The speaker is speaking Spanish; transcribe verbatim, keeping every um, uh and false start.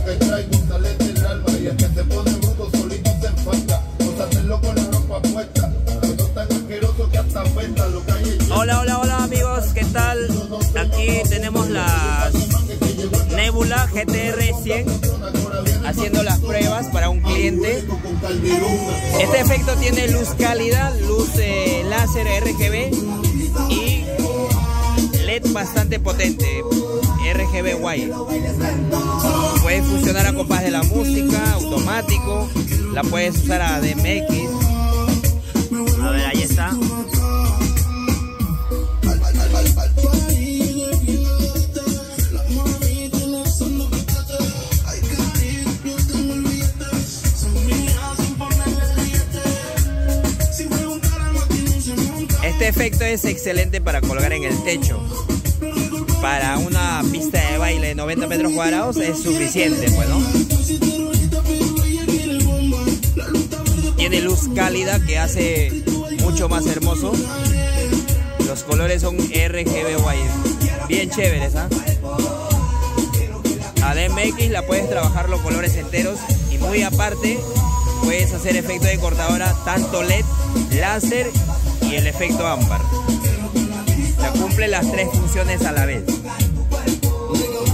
lo que traigo sale del alma y es que se pone bruto solito se enfanta. No hacerlo con la ropa puesta, no tan asqueroso que hasta afecta lo que hay. Hola, hola, hola amigos, ¿qué tal? Aquí tenemos las Nebula G T R cien haciendo las pruebas para un cliente. Este efecto tiene luz cálida, luz eh, láser R G B y L E D bastante potente, R G B wire. Puede funcionar a compás de la música, automático, la puedes usar a D M X. A ver, ahí está. Este efecto es excelente para colgar en el techo. Para una pista de baile de noventa metros cuadrados es suficiente, pues, ¿no? Tiene luz cálida que hace mucho más hermoso. Los colores son R G B wire, bien chéveres, ¿ah? A D M X la puedes trabajar los colores enteros y muy aparte puedes hacer efecto de cortadora tanto L E D, láser y el efecto ámbar. O sea, cumple las tres funciones a la vez.